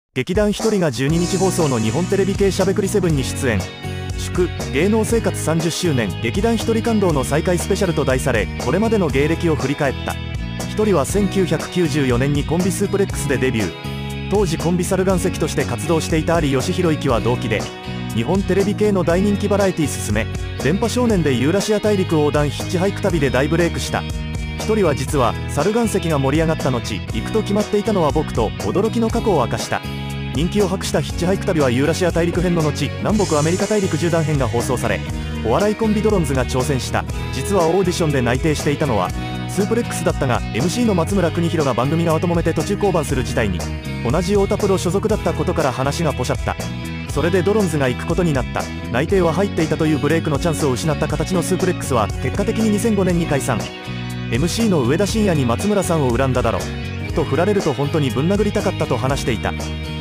劇団ひとりが12日放送の日本テレビ系しゃべくり7に出演。祝芸能生活30周年劇団ひとり感動の再会スペシャルと題され、これまでの芸歴を振り返った。ひとりは1994年にコンビスープレックスでデビュー。当時コンビ猿岩石として活動していた有吉弘行は同期で、日本テレビ系の大人気バラエティすすめ電波少年でユーラシア大陸横断ヒッチハイク旅で大ブレイクした。ひとりは実は猿岩石が盛り上がった後、行くと決まっていたのは僕と驚きの過去を明かした。人気を博したヒッチハイク旅はユーラシア大陸編の後、南北アメリカ大陸縦断編が放送され、お笑いコンビドロンズが挑戦した。実はオーディションで内定していたのはスープレックスだったが、 MC の松村邦洋が番組側と揉めて途中降板する事態に。同じ太田プロ所属だったことから話がポシャった。それでドロンズが行くことになった。内定は入っていたというブレイクのチャンスを失った形のスープレックスは結果的に2005年に解散。 MC の上田晋也に松村さんを恨んだだろと振られると本当にぶん殴りたかったと話していた。